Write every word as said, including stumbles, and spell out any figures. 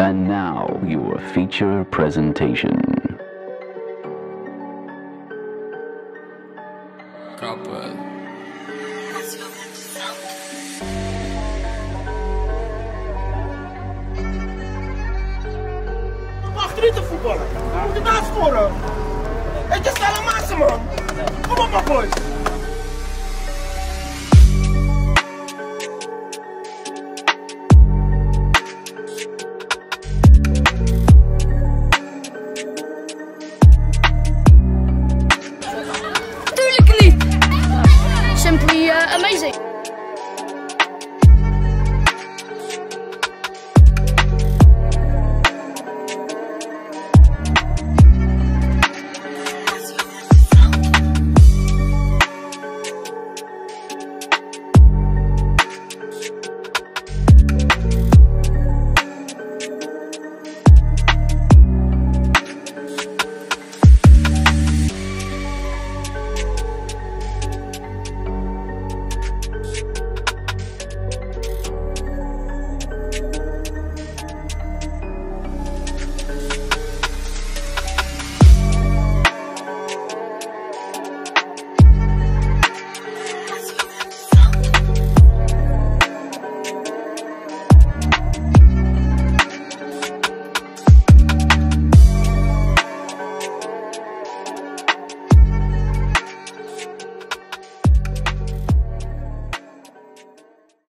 And now, your feature presentation. Kapel. Achterin te voetballen. We moeten daar scoren. Het is allemaal man. Kom op, maar boys.